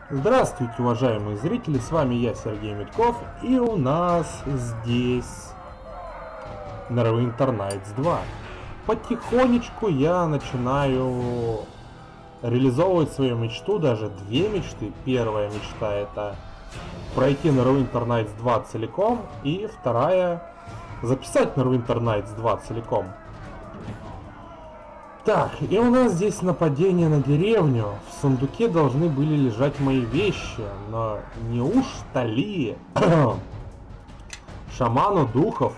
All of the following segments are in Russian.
Здравствуйте, уважаемые зрители, с вами я, Сергей Митков, и у нас здесь Neverwinter Nights 2. Потихонечку я начинаю реализовывать свою мечту, даже две мечты. Первая мечта — это пройти Neverwinter Nights 2 целиком, и вторая — записать Neverwinter Nights 2 целиком. Так, и у нас здесь нападение на деревню. В сундуке должны были лежать мои вещи, но неужто ли шаману духов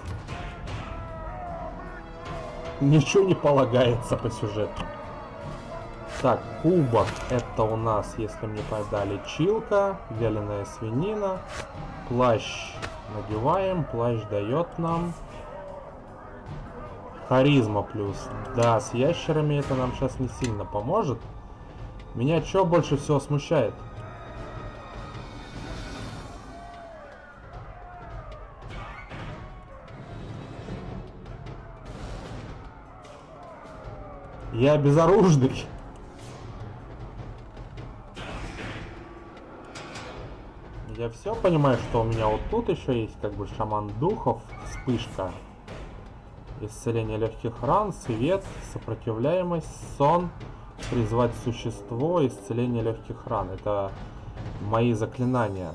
ничего не полагается по сюжету? Так, кубок — это у нас, если мне подали, чилка, вяленая свинина. Плащ надеваем, плащ дает нам харизма плюс. Да, с ящерами это нам сейчас не сильно поможет. Меня что больше всего смущает? Я безоружный. Я все понимаю, что у меня вот тут еще есть как бы шаман духов, вспышка. Исцеление легких ран, свет, сопротивляемость, сон, призвать существо, исцеление легких ран. Это мои заклинания.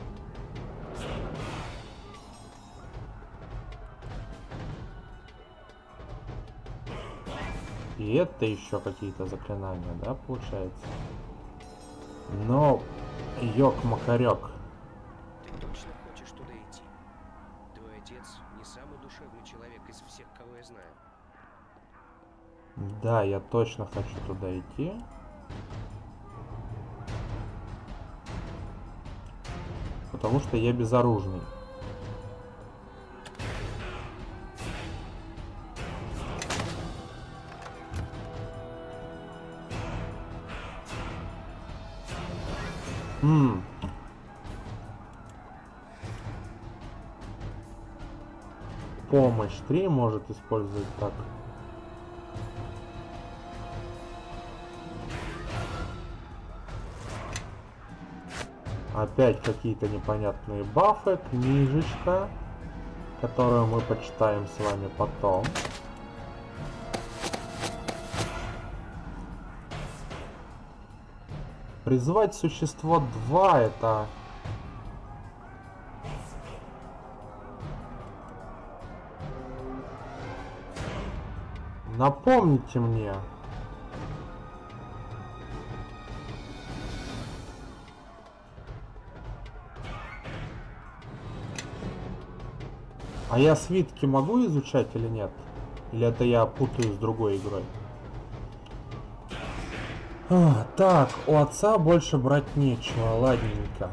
И это еще какие-то заклинания, да, получается? Но, ёк-макарёк. Ты точно хочешь туда идти? Твой отец не самый душевный человек из всех, кого я знаю. Да, я точно хочу туда идти. Потому что я безоружный. Помощь 3 может использовать так. Опять какие-то непонятные бафы, книжечка, которую мы почитаем с вами потом. Призвать существо 2 это... Напомните мне. А я свитки могу изучать или нет? Или это я путаю с другой игрой? Так, у отца больше брать нечего, ладненько.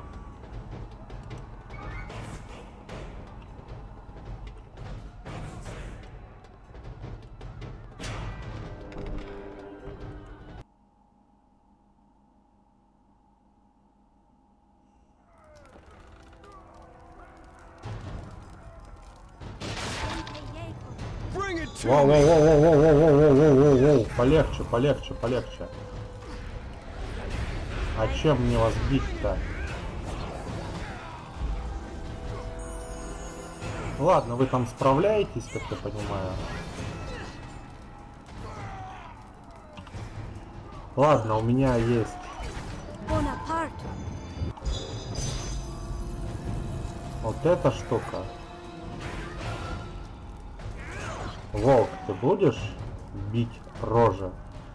Воу-воу-воу-воу-воу-воу-воу-воу-воу-воу-воу. Полегче, полегче, полегче. А чем мне вас бить-то? Ладно, вы там справляетесь, как я понимаю. Ладно, у меня есть. Вот эта штука. Волк, ты будешь бить рожи?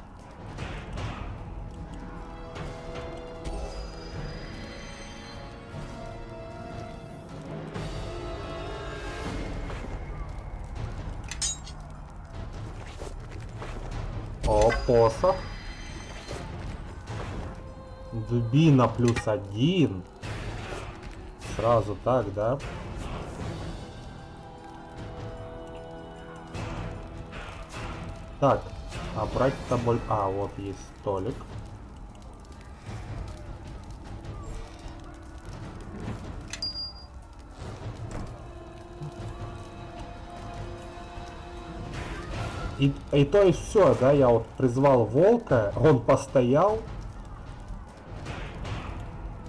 О, посох. Дубина +1. Сразу так, да? Так, а брать-то боль... А, вот есть столик. И то есть все, да, я вот призвал волка, он постоял.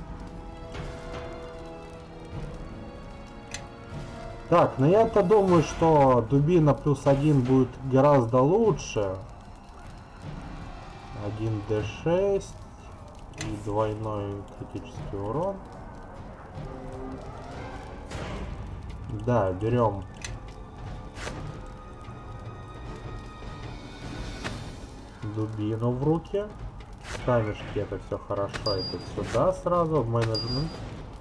Так, но я-то думаю, что дубина +1 будет гораздо лучше. 1d6 и двойной критический урон. Да, берем дубину в руки. Камешки, это все хорошо. Это сюда сразу, в менеджмент.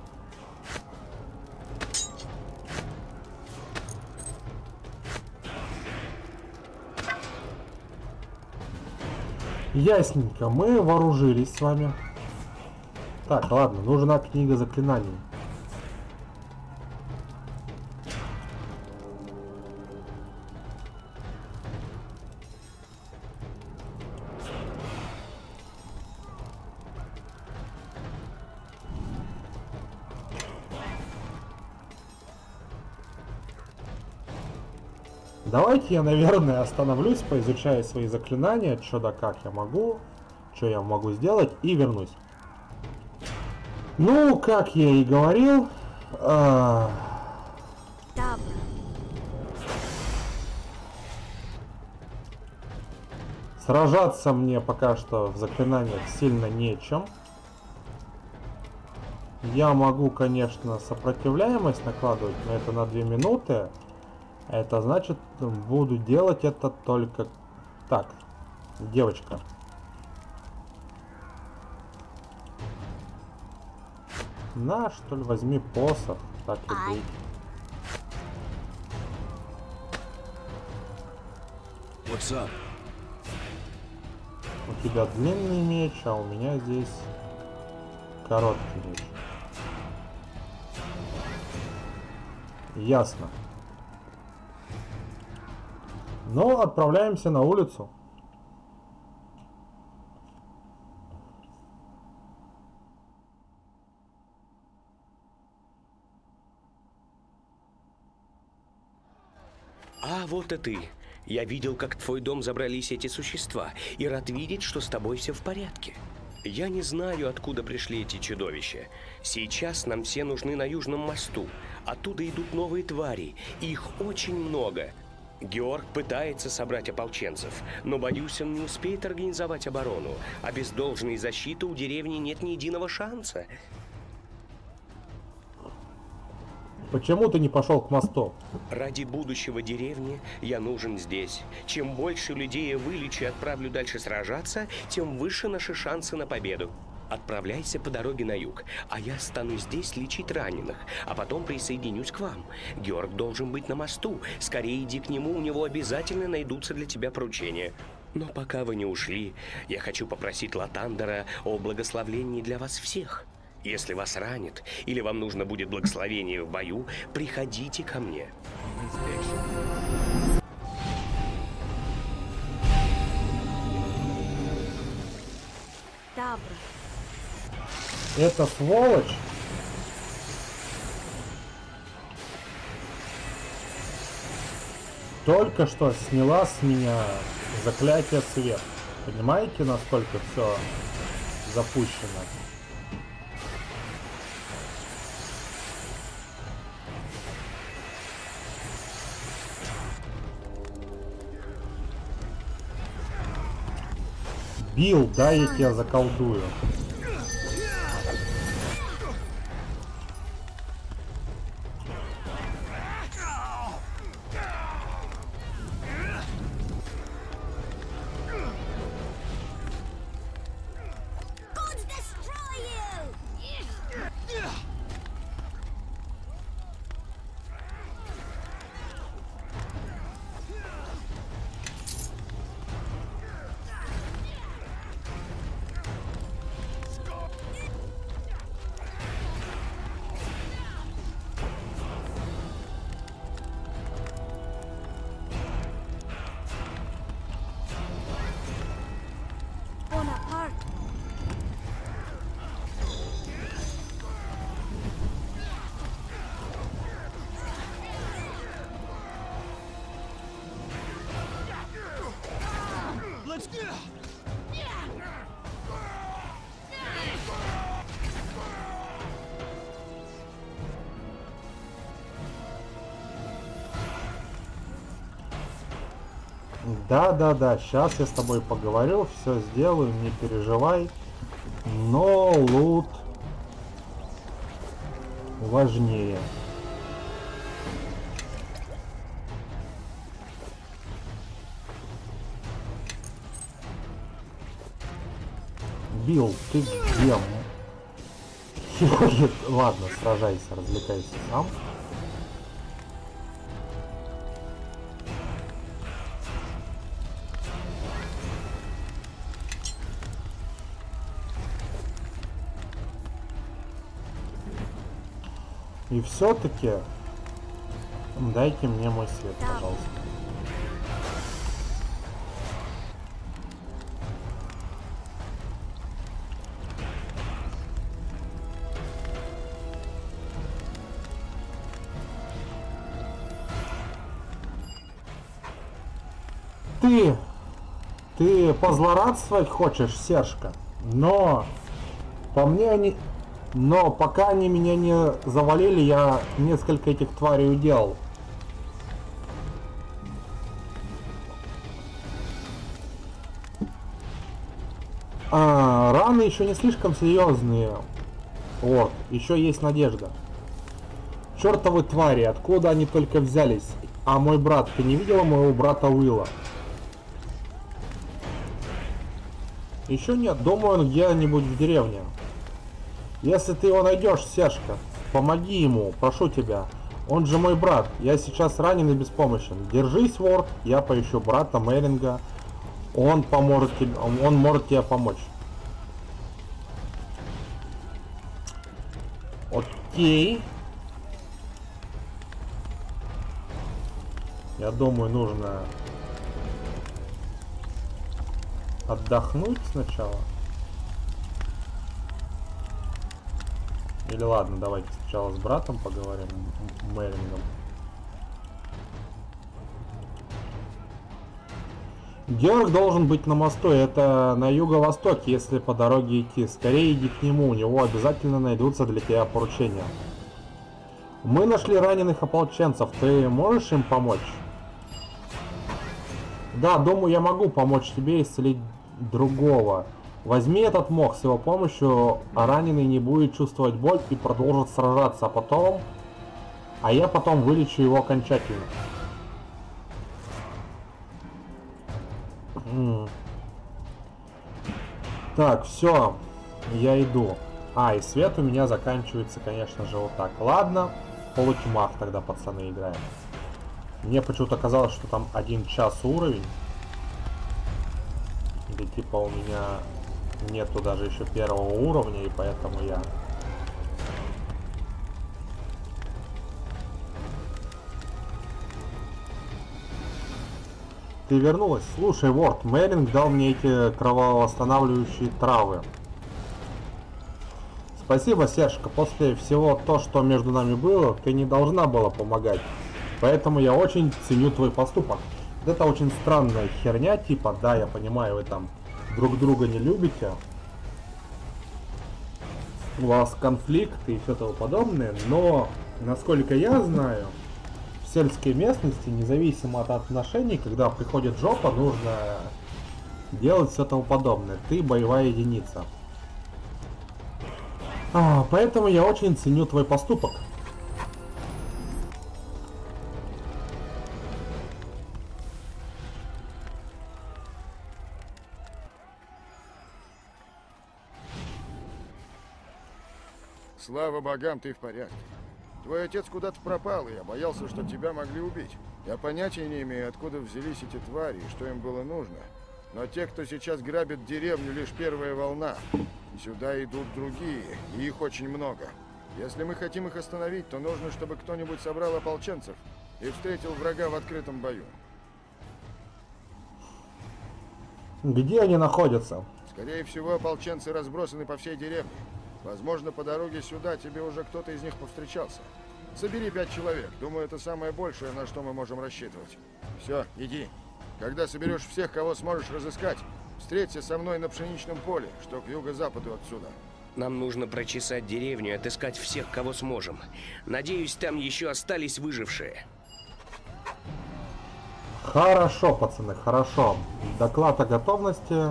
Ясненько, мы вооружились с вами. Так, ладно, нужна книга заклинаний. Давайте я, наверное, остановлюсь, поизучаю свои заклинания, что да как я могу, что я могу сделать, и вернусь. Ну, как я и говорил, сражаться мне пока что в заклинаниях сильно нечем. Я могу, конечно, сопротивляемость накладывать, но это на 2 минуты. Это значит, буду делать это только... Так, девочка. На, что ли, возьми посох. Так и быть. What's up? У тебя длинный меч, а у меня здесь короткий меч. Ясно. Но отправляемся на улицу. А, вот и ты. Я видел, как в твой дом забрались эти существа, и рад видеть, что с тобой все в порядке. Я не знаю, откуда пришли эти чудовища. Сейчас нам все нужны на Южном мосту. Оттуда идут новые твари, и их очень много. Георг пытается собрать ополченцев, но, боюсь, он не успеет организовать оборону, а без должной защиты у деревни нет ни единого шанса. Почему ты не пошел к мосту? Ради будущего деревни я нужен здесь. Чем больше людей я вылечу и отправлю дальше сражаться, тем выше наши шансы на победу. Отправляйся по дороге на юг, а я останусь здесь лечить раненых, а потом присоединюсь к вам. Георг должен быть на мосту. Скорее иди к нему, у него обязательно найдутся для тебя поручения. Но пока вы не ушли, я хочу попросить Латандера о благословении для вас всех. Если вас ранит или вам нужно будет благословение в бою, приходите ко мне. Добро. Это сволочь. Только что сняла с меня заклятие свет. Понимаете, насколько все запущено? Билл, да, я тебя заколдую. Да, сейчас я с тобой поговорю, все сделаю, не переживай. Но лут важнее. Билл, ты где? Ладно, сражайся, развлекайся сам. И все-таки дайте мне мой свет, пожалуйста. Ты позлорадствовать хочешь, Сержка, но по мне они... Но пока они меня не завалили, я несколько этих тварей уделал. Раны еще не слишком серьезные. Вот, еще есть надежда. Чертовы твари, откуда они только взялись? А мой брат, ты не видела моего брата Уилла? Еще нет, думаю, он где-нибудь в деревне. Если ты его найдешь, Сержка, помоги ему, прошу тебя. Он же мой брат, я сейчас ранен и беспомощен. Держись, Ворд, я поищу брата Меринга. Он может тебе помочь. Окей. Я думаю, нужно отдохнуть сначала. Или ладно, давайте сначала с братом поговорим, Мерингом. Георг должен быть на мосту, это на юго-востоке, если по дороге идти. Скорее иди к нему, у него обязательно найдутся для тебя поручения. Мы нашли раненых ополченцев, ты можешь им помочь? Да, думаю, я могу помочь тебе исцелить другого. Возьми этот мох, с его помощью раненый не будет чувствовать боль и продолжит сражаться, а я потом вылечу его окончательно. Так, все, я иду. И свет у меня заканчивается, конечно же, вот так. Ладно, в полутьмах тогда, пацаны, играем. Мне почему-то казалось, что там 1 час уровень. Или типа у меня нету даже еще 1-го уровня, и поэтому я... Ты вернулась? Слушай, Ворд, Меринг дал мне эти кровоостанавливающие травы. Спасибо, Сержка. После всего то, что между нами было, ты не должна была помогать. Поэтому я очень ценю твой поступок. Это очень странная херня, типа, да, я понимаю, вы там друг друга не любите. У вас конфликты и все тому подобное, но, насколько я знаю, в сельской местности, независимо от отношений, когда приходит жопа, нужно делать все тому подобное. Ты боевая единица. Поэтому я очень ценю твой поступок. Слава богам, ты в порядке. Твой отец куда-то пропал, и я боялся, что тебя могли убить. Я понятия не имею, откуда взялись эти твари и что им было нужно. Но те, кто сейчас грабит деревню, лишь первая волна. Сюда идут другие, и их очень много. Если мы хотим их остановить, то нужно, чтобы кто-нибудь собрал ополченцев и встретил врага в открытом бою. Где они находятся? Скорее всего, ополченцы разбросаны по всей деревне. Возможно, по дороге сюда тебе уже кто-то из них повстречался. Собери 5 человек. Думаю, это самое большее, на что мы можем рассчитывать. Все, иди. Когда соберешь всех, кого сможешь разыскать, встреться со мной на пшеничном поле, что к юго-западу отсюда. Нам нужно прочесать деревню и отыскать всех, кого сможем. Надеюсь, там еще остались выжившие. Хорошо, пацаны, хорошо. Доклад о готовности.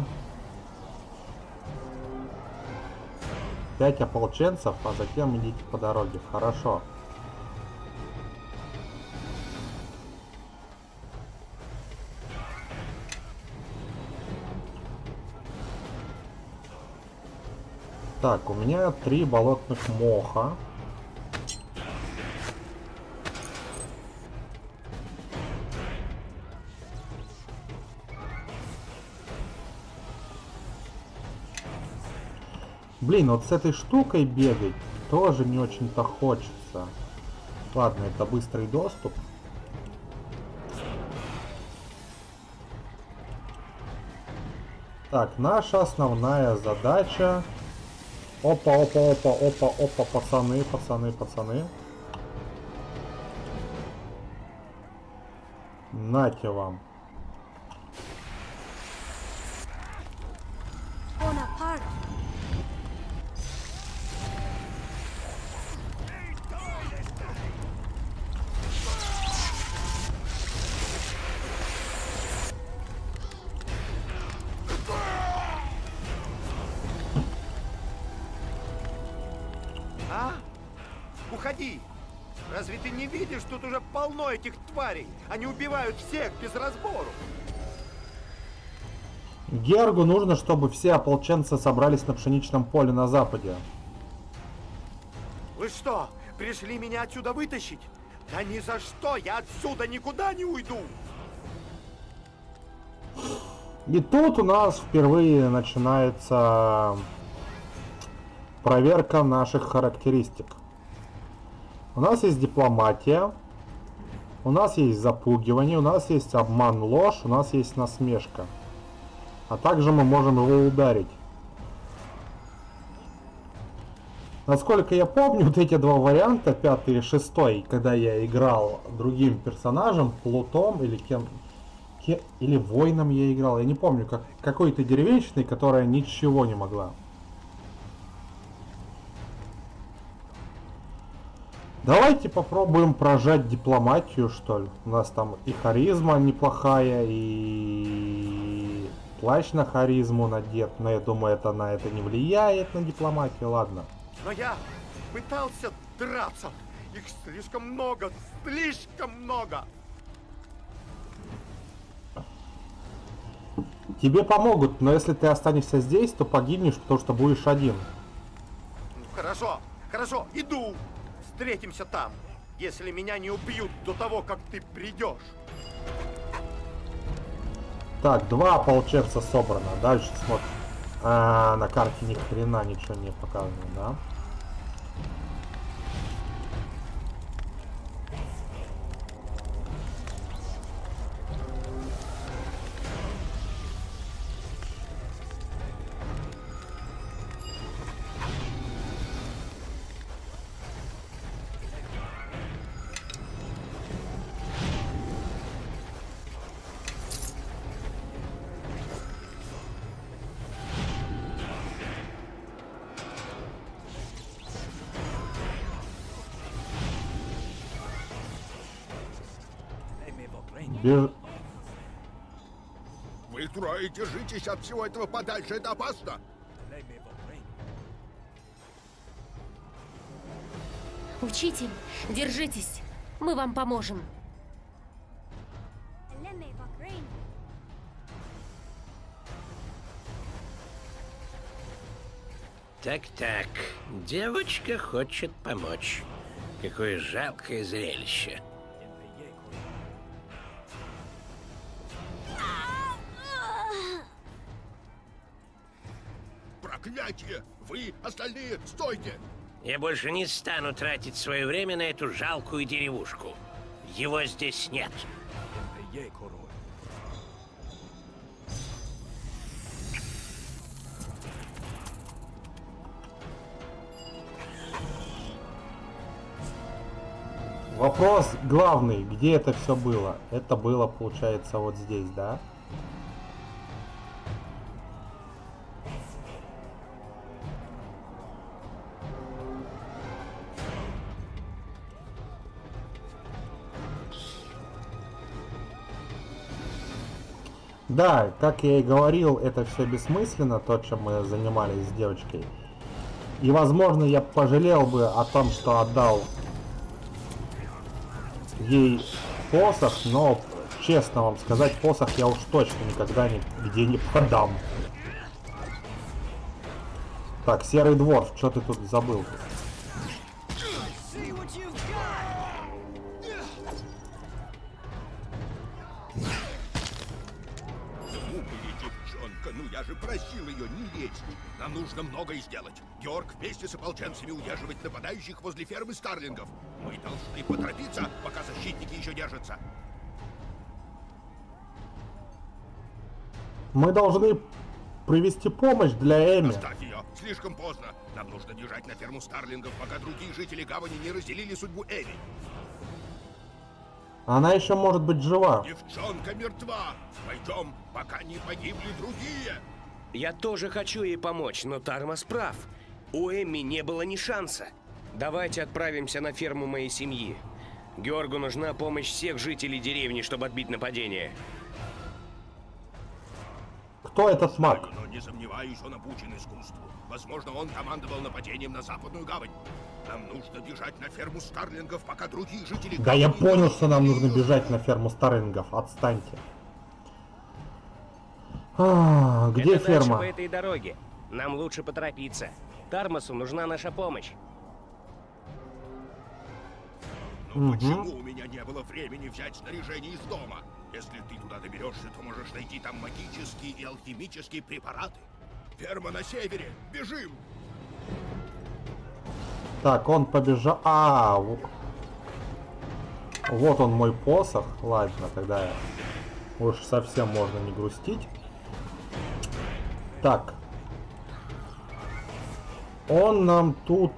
5 ополченцев, а затем идите по дороге. Хорошо. Так, у меня 3 болотных моха. Блин, вот с этой штукой бегать тоже не очень-то хочется. Ладно, это быстрый доступ. Так, наша основная задача... Опа, опа, опа, опа, опа, пацаны, пацаны, пацаны. Нате вам. Уходи! Разве ты не видишь, тут уже полно этих тварей? Они убивают всех без разбору. Гергу нужно, чтобы все ополченцы собрались на пшеничном поле на западе. Вы что, пришли меня отсюда вытащить? Да ни за что, я отсюда никуда не уйду. И тут у нас впервые начинается проверка наших характеристик. У нас есть дипломатия, у нас есть запугивание, у нас есть обман, ложь, у нас есть насмешка. А также мы можем его ударить. Насколько я помню, вот эти два варианта, 5 и 6, когда я играл другим персонажем, плутом или кем... Или воином я играл, я не помню, как какой-то деревенщиной, которая ничего не могла. Давайте попробуем прожать дипломатию, что ли. У нас там и харизма неплохая, и плащ на харизму надет. Но я думаю, это на это не влияет, на дипломатию, ладно. Но я пытался драться. Их слишком много, слишком много. Тебе помогут, но если ты останешься здесь, то погибнешь, потому что будешь один. Хорошо, хорошо, иду. Встретимся там, если меня не убьют до того, как ты придешь. Так, 2 ополченца собрано. Дальше смотрим. На карте ни хрена ничего не показано, да? Вы трое держитесь от всего этого подальше, это опасно. Учитель, держитесь, мы вам поможем. Так-так, девочка хочет помочь. Какое жалкое зрелище. Проклятие! Вы, остальные, стойте! Я больше не стану тратить свое время на эту жалкую деревушку. Его здесь нет. Вопрос главный, где это все было? Это было, получается, вот здесь, да? Да, как я и говорил, это все бессмысленно, то, чем мы занимались с девочкой. И, возможно, я пожалел бы о том, что отдал ей посох, но, честно вам сказать, посох я уж точно никогда нигде не продам. Так, Серый Дворф, что ты тут забыл? Ну я же просил ее не лезть. Нам нужно многое сделать. Георг вместе с ополченцами удерживать нападающих возле фермы Старлингов. Мы должны поторопиться, пока защитники еще держатся. Мы должны привести помощь для Эми. Оставь ее. Слишком поздно. Нам нужно бежать на ферму Старлингов, пока другие жители гавани не разделили судьбу Эми. Она еще может быть жива. Девчонка мертва. Пойдем, пока не погибли другие. Я тоже хочу ей помочь, но Тармас прав. У Эмми не было ни шанса. Давайте отправимся на ферму моей семьи. Георгу нужна помощь всех жителей деревни, чтобы отбить нападение. Кто этот маг? Но не сомневаюсь, он обучен искусству. Возможно, он командовал нападением на западную гавань. Нам нужно бежать на ферму Старлингов, пока другие жители... Да я понял, что нам нужно бежать на ферму Старлингов. Отстаньте. Где Это ферма? дальше по этой дороге. Нам лучше поторопиться. Тармасу нужна наша помощь. Ну почему у меня не было времени взять снаряжение из дома? Если ты туда доберешься, то можешь найти там магические и алхимические препараты. Ферма на севере. Бежим! Так, он побежал... Вот он мой посох. Ладно, тогда уж совсем можно не грустить. Так. Он нам тут...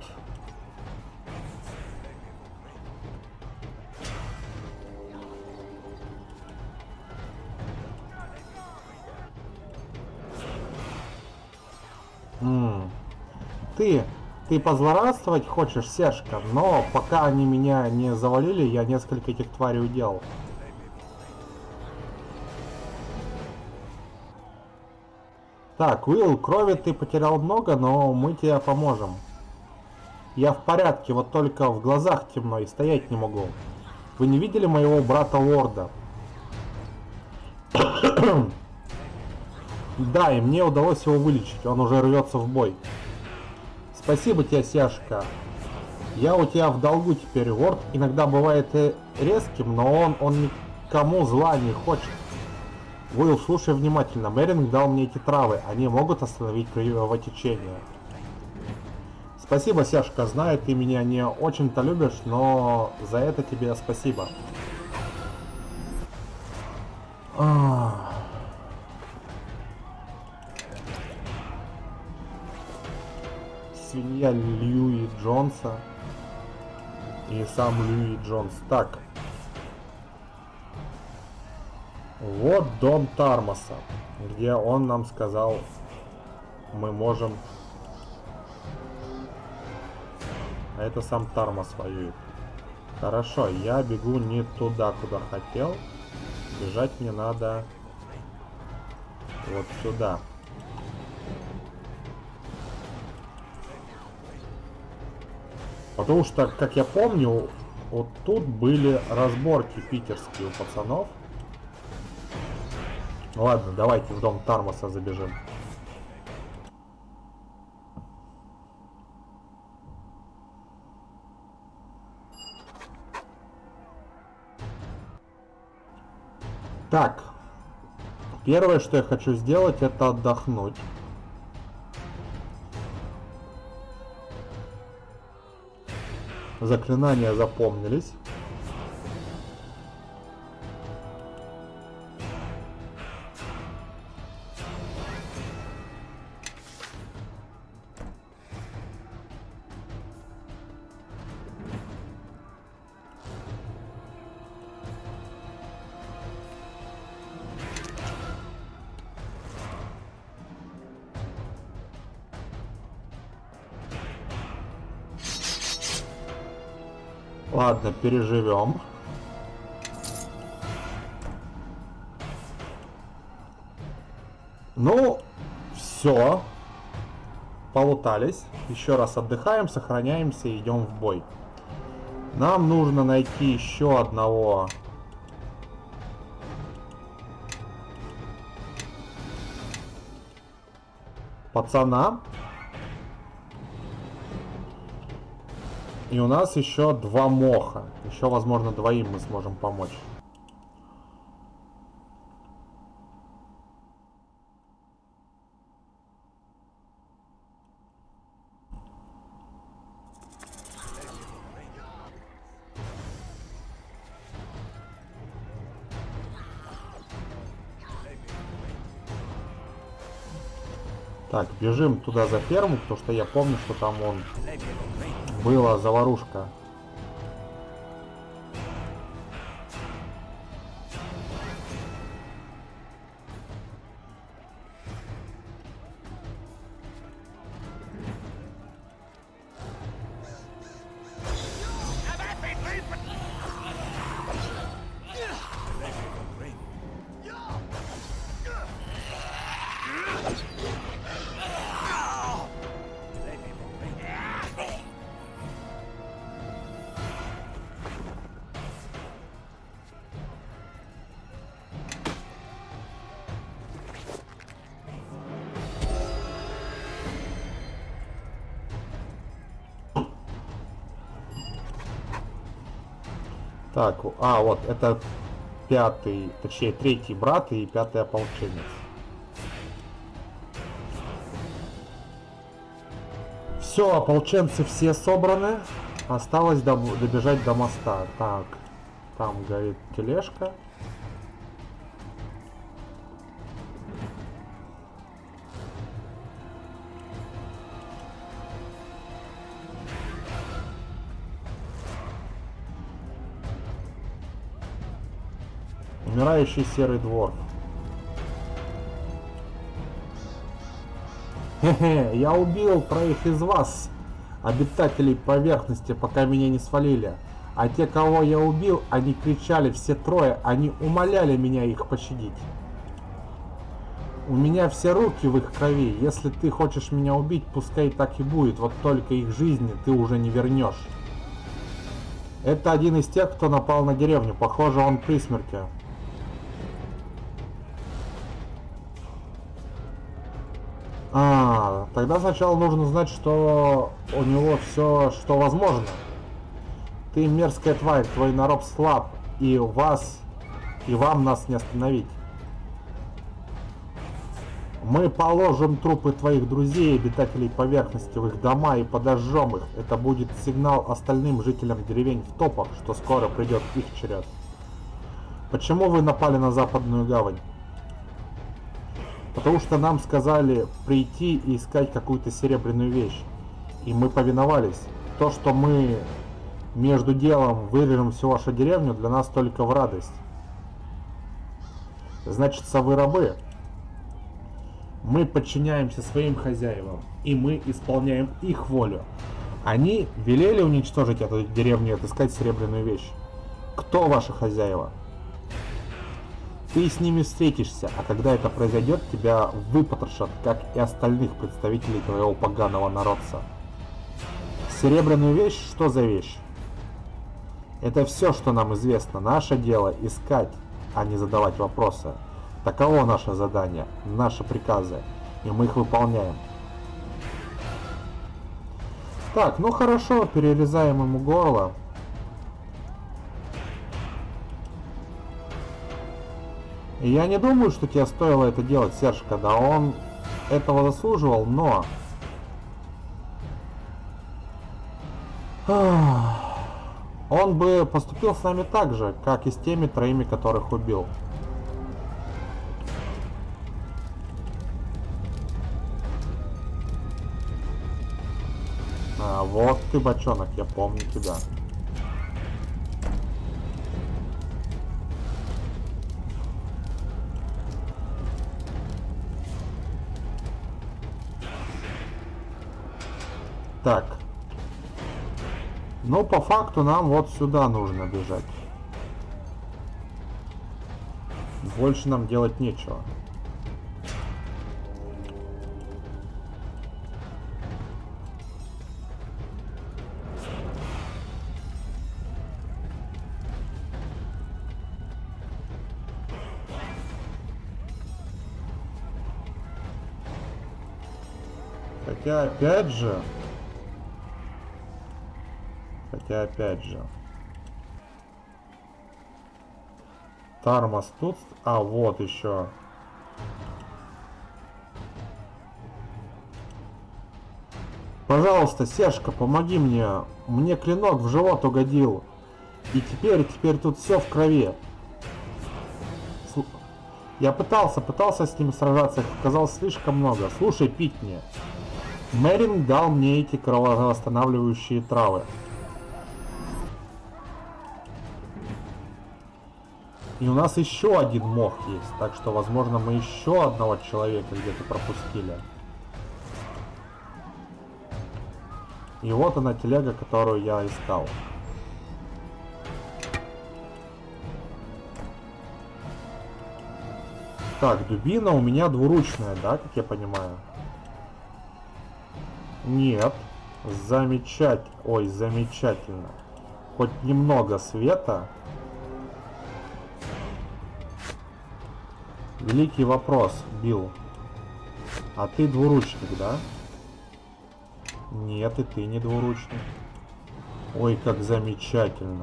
Ты позлорадствовать хочешь, Сешка, но пока они меня не завалили, я несколько этих тварей уделал. Так, Уилл, крови ты потерял много, но мы тебе поможем. Я в порядке, вот только в глазах темно и стоять не могу. Вы не видели моего брата Лорда? Да, и мне удалось его вылечить, он уже рвется в бой. Спасибо тебе, Сешка. Я у тебя в долгу теперь. Лорд иногда бывает и резким, но он никому зла не хочет. Уилл, слушай внимательно. Меринг дал мне эти травы. Они могут остановить кровотечение. Спасибо, Сешка. Знаю, ты меня не очень-то любишь, но за это тебе спасибо. Свинья Льюи Джонса. И сам Льюи Джонс. Так. Вот дом Тармаса, где он нам сказал, мы можем... А это сам Тармас воюет. Хорошо, я бегу не туда, куда хотел. Бежать мне надо вот сюда. Потому что, как я помню, вот тут были разборки питерские у пацанов. Ладно, давайте в дом Тармаса забежим. Так. Первое, что я хочу сделать, это отдохнуть. Заклинания запомнились. Ладно, переживем. Ну, все. Полутались. Еще раз отдыхаем, сохраняемся и идем в бой. Нам нужно найти еще одного пацана. И у нас еще 2 моха. Еще, возможно, 2 мы сможем помочь. Так, бежим туда за ферму, потому что я помню, что там была заварушка. Так, вот, это 5-й, точнее 3-й брат и 5-й ополченец. Все, ополченцы все собраны. Осталось добежать до моста. Так, там горит тележка. Умирающий серый двор. Хе-хе, я убил 3 из вас, обитателей поверхности, пока меня не свалили. А те, кого я убил, они кричали, все 3, они умоляли меня их пощадить. У меня все руки в их крови. Если ты хочешь меня убить, пускай так и будет, вот только их жизни ты уже не вернешь. Это один из тех, кто напал на деревню. Похоже, он при смерти. Тогда сначала нужно знать, что у него все, что возможно. Ты мерзкая тварь, твой народ слаб, и вам нас не остановить. Мы положим трупы твоих друзей, обитателей поверхности, в их дома и подожжем их. Это будет сигнал остальным жителям деревень в топах, что скоро придет их черед. Почему вы напали на Западную гавань? Потому что нам сказали прийти и искать какую-то серебряную вещь. И мы повиновались. То, что мы между делом вырежем всю вашу деревню, для нас только в радость. Значит, вы рабы. Мы подчиняемся своим хозяевам, и мы исполняем их волю. Они велели уничтожить эту деревню и отыскать серебряную вещь. Кто ваши хозяева? Ты с ними встретишься, а когда это произойдет, тебя выпотрошат, как и остальных представителей твоего поганого народца. Серебряную вещь? Что за вещь? Это все, что нам известно. Наше дело искать, а не задавать вопросы. Таково наше задание, наши приказы, и мы их выполняем. Так, ну хорошо, перерезаем ему горло. И я не думаю, что тебе стоило это делать, Серж, когда он этого заслуживал, но... Он бы поступил с нами так же, как и с теми 3, которых убил. Вот ты, бочонок, я помню тебя. Так. Ну, по факту нам вот сюда нужно бежать. Больше нам делать нечего. Хотя опять же... Тормоз тут... А, вот еще. Пожалуйста, Сережка, помоги мне. Мне клинок в живот угодил. И теперь тут все в крови. Я пытался с ним сражаться, их оказалось слишком много. Слушай, Питни. Мерин дал мне эти кровоостанавливающие травы. И у нас еще один мох есть, так что, возможно, мы еще одного человека где-то пропустили. И вот она телега, которую я искал. Так, дубина у меня двуручная, да, как я понимаю? Нет. Замечательно. Хоть немного света. Великий вопрос, Билл. А ты двуручник, да? Нет, и ты не двуручник. Ой, как замечательно.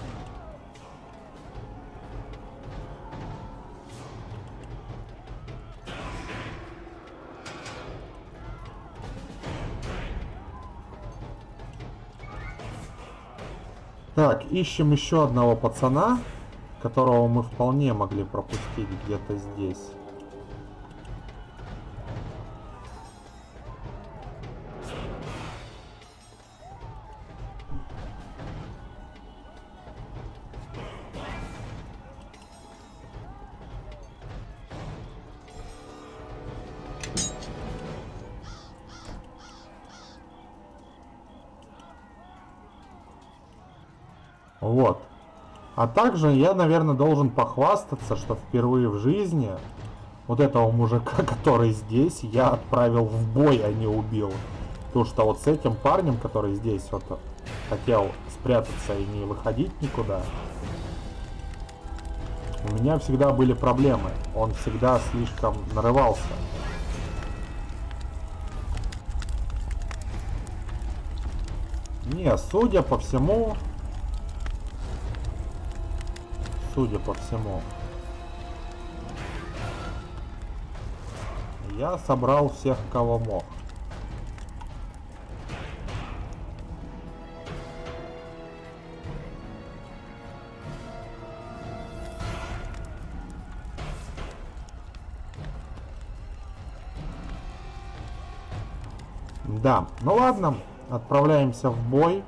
Так, ищем еще одного пацана, которого мы вполне могли пропустить где-то здесь. Вот. А также я, наверное, должен похвастаться, что впервые в жизни вот этого мужика, который здесь, я отправил в бой, а не убил. Потому что вот с этим парнем, который здесь вот хотел спрятаться и не выходить никуда, у меня всегда были проблемы. Он всегда слишком нарывался. Не, судя по всему, я собрал всех, кого мог. Да, ну ладно, отправляемся в бой.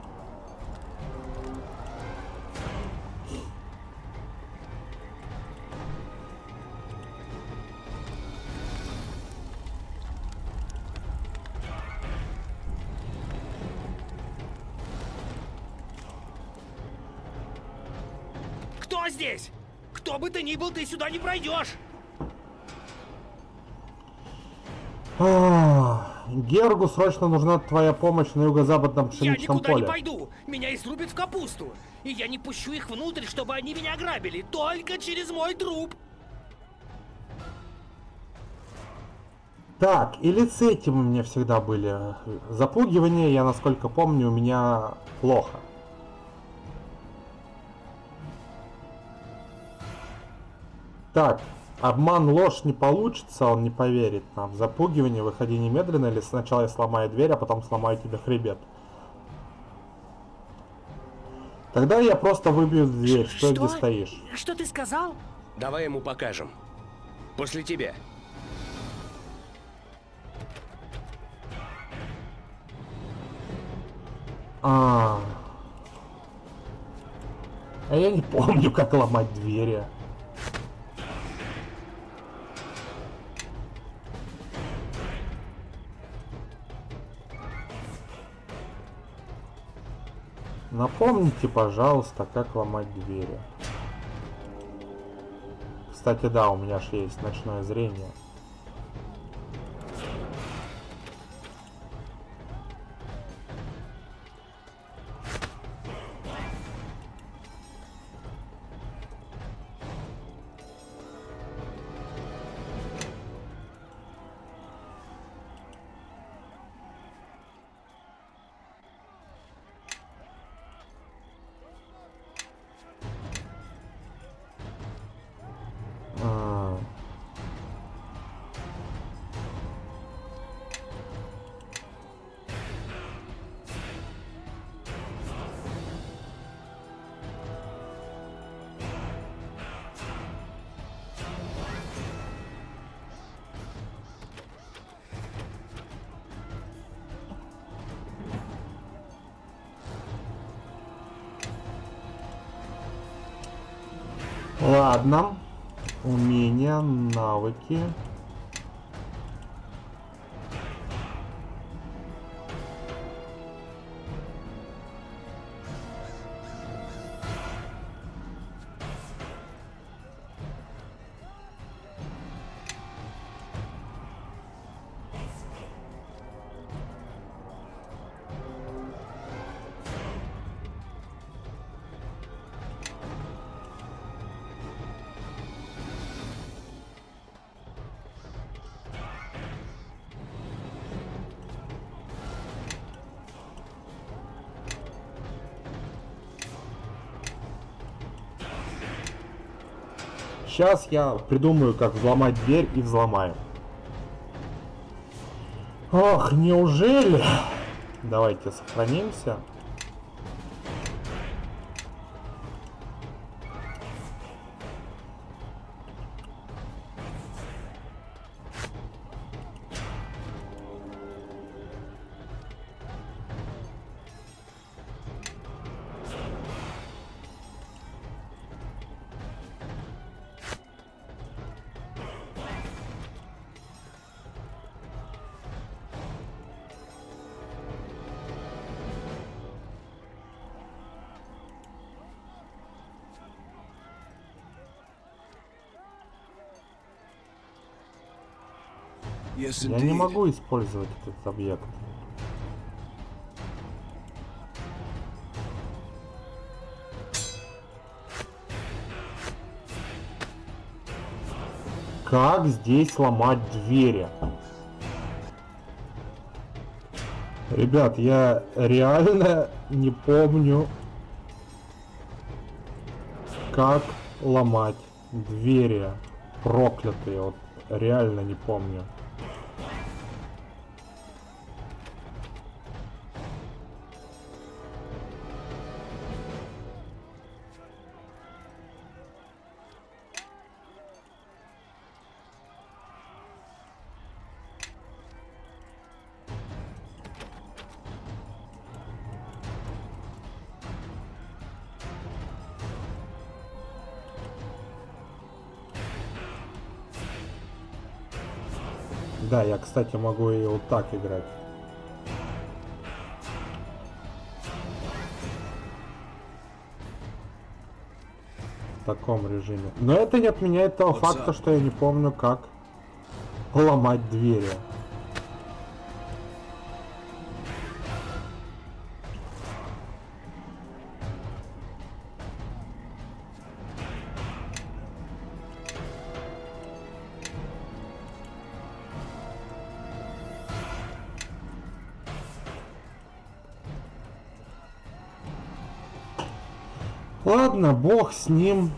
Кто здесь? Кто бы ты ни был, ты сюда не пройдешь! Гергу срочно нужна твоя помощь на юго-западном Я пшеничном никуда поле. не пойду. Меня изрубят в капусту. И я не пущу их внутрь, чтобы они меня ограбили. Только через мой труп. Так, или с этим у меня всегда были запугивания, я, насколько помню, у меня плохо. Так, обман, ложь не получится, он не поверит нам. Запугивание, выходи немедленно, или сначала я сломаю дверь, а потом сломаю тебе хребет. Тогда я просто выбью дверь, стой, где стоишь. Что ты сказал? Давай ему покажем. После тебя. А я не помню, как ломать двери. Напомните, пожалуйста, как ломать двери. Кстати, да, у меня же есть ночное зрение. Ладно. Умения, навыки. Сейчас я придумаю, как взломать дверь, и взломаю. Ох, неужели? Давайте сохранимся. Я не могу использовать этот объект. Как здесь ломать двери? Ребят, я реально не помню, как ломать двери. Проклятые, вот реально не помню. Да, я, кстати, могу и вот так играть. В таком режиме. Но это не отменяет того факта, что я не помню, как ломать двери. Ладно, бог с ним.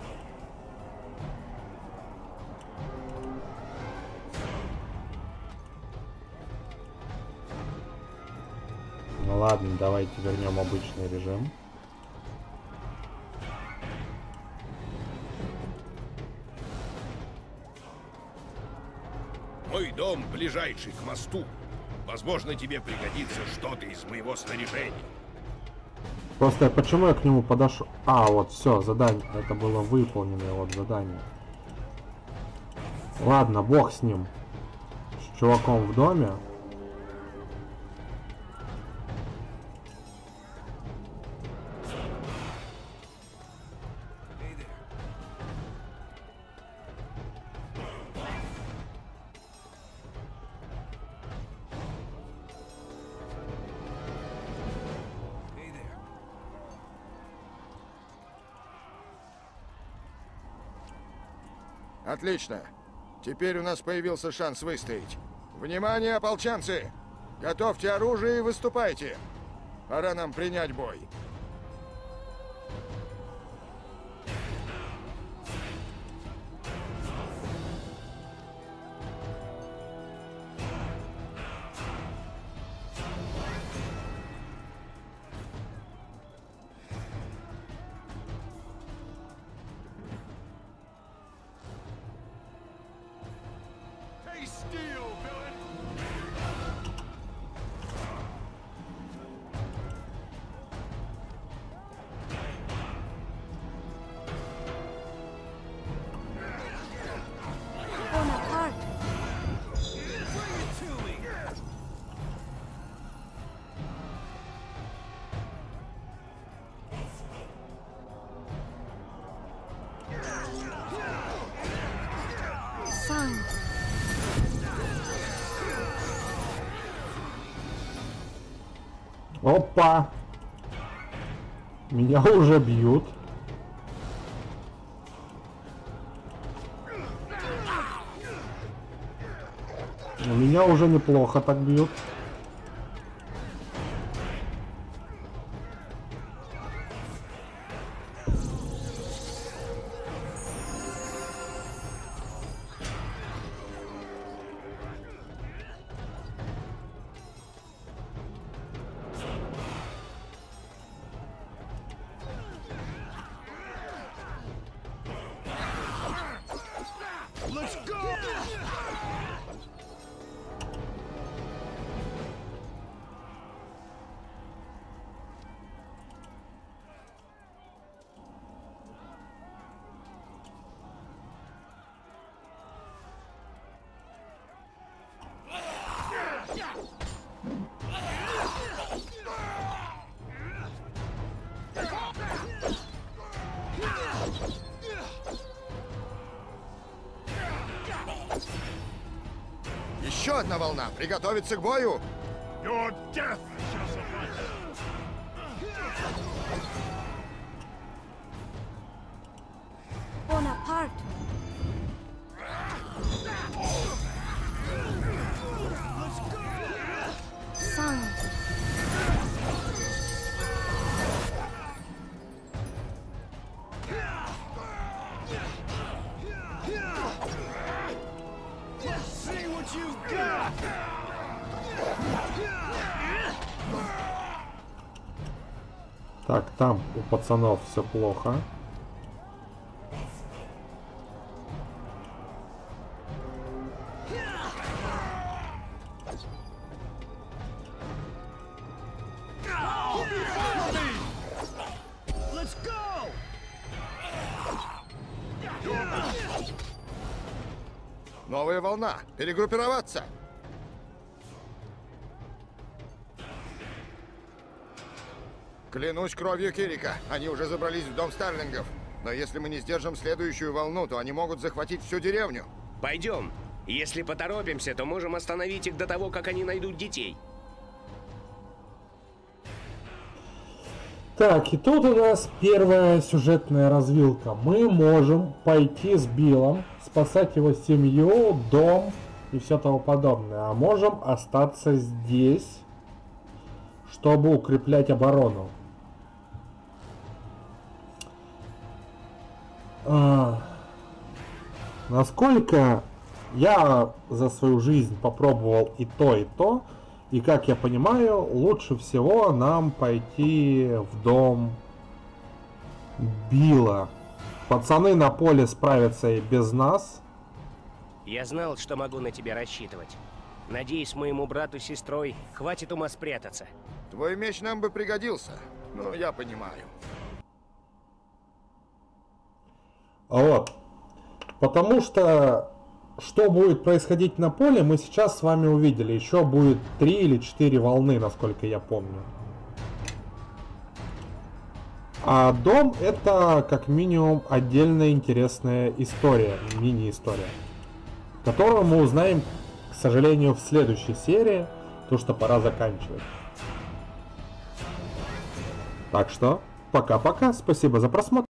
Ну ладно, давайте вернем обычный режим. Мой дом ближайший к мосту. Возможно, тебе пригодится что-то из моего снаряжения. Просто почему я к нему подошел? А, вот все, задание. Это было выполненное вот задание. Ладно, бог с ним. С чуваком в доме. Отлично. Теперь у нас появился шанс выстоять. Внимание, ополченцы! Готовьте оружие и выступайте. Пора нам принять бой. Опа! Меня уже бьют. Меня уже неплохо так бьют. Еще одна волна. Приготовиться к бою. Bonaparte. Sun. Так, там у пацанов все плохо. Новая волна. Перегруппироваться. Клянусь кровью Кирика, они уже забрались в дом Старлингов. Но если мы не сдержим следующую волну, то они могут захватить всю деревню. Пойдем. Если поторопимся, то можем остановить их до того, как они найдут детей. Так, и тут у нас первая сюжетная развилка. Мы можем пойти с Биллом, спасать его семью, дом и все тому подобное. А можем остаться здесь, чтобы укреплять оборону. Насколько я за свою жизнь попробовал и то, и как я понимаю, лучше всего нам пойти в дом Билла. Пацаны на поле справятся и без нас. Я знал, что могу на тебя рассчитывать. Надеюсь, моему брату с сестрой хватит ума спрятаться. Твой меч нам бы пригодился. Ну, я понимаю. Вот. Потому что будет происходить на поле, мы сейчас с вами увидели. Еще будет 3 или 4 волны, насколько я помню. А дом — это как минимум отдельная интересная история, мини-история, которую мы узнаем, к сожалению, в следующей серии, потому что пора заканчивать. Так что, пока-пока, спасибо за просмотр.